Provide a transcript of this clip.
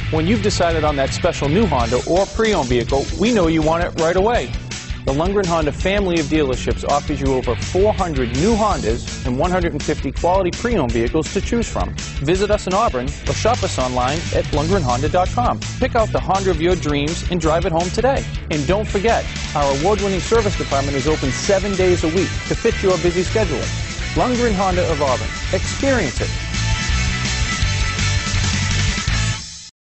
When you've decided on that special new Honda or pre-owned vehicle, we know you want it right away. The Lundgren Honda family of dealerships offers you over 400 new Hondas and 150 quality pre-owned vehicles to choose from. Visit us in Auburn or shop us online at lundgrenhonda.com. Pick out the Honda of your dreams and drive it home today. And don't forget, our award-winning service department is open 7 days a week to fit your busy schedule. Lundgren Honda of Auburn. Experience it.